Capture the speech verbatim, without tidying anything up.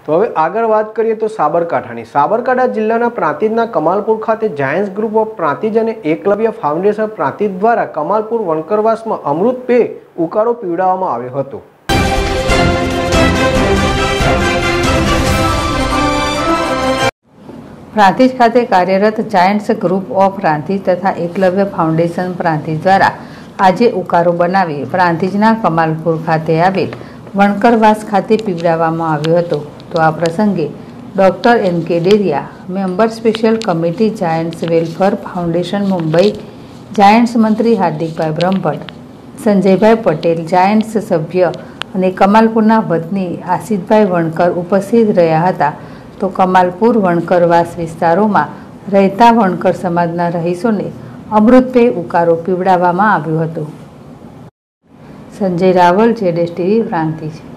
તો હવે આગળ વાત કરીએ તો સાબરકાંઠાની સાબરકાંઠા જિલ્લાના પ્રાંતિજના કમાલપુર ખાતે જાયન્ટ્સ ગ્રુપ ઓફ પ્રાંતિજ અને એકલવ્ય ફાઉન્ડેશન પ્રાંતિજ દ્વારા કમાલપુર વણકરવાસમાં અમૃત પે ઉકાળો પીવડાવવામાં આવ્યો હતો। પ્રાંતિજ ખાતે કાર્યરત જાયન્ટ્સ ગ્રુપ ઓફ પ્રાંતિજ તથા એકલવ્ય ફાઉન્ડેશન પ્રાંતિજ દ્વારા આજે ઉકાળો બનાવી પ્રાંતિજના કમાલપુર ખાતે આવેલ વણકરવાસ ખાતે પીવડાવવામાં આવ્યો હતો। તો આ પ્રસંગે doctor N K Deriya, member special committee Giants welfare foundation Mumbai, Giants મંત્રી હાર્દિકભાઈ બ્રહ્મભટ્ટ, સંજયભાઈ પટેલ, જાયન્ટ્સ સભ્ય અને કમાલપુરના વતની આશિષભાઈ વણકર ઉપસ્થિત રહ્યા હતા। તો કમાલપુર વણકરવાસ વિસ્તારોમાં રહેતા વણકર સમાજના રહીશોને અમૃત પે ઉકાળો પીવડાવવામાં આવ્યો હતો। સંજય રાવલ, જેડેશ ટીવી, પ્રાંતિજ।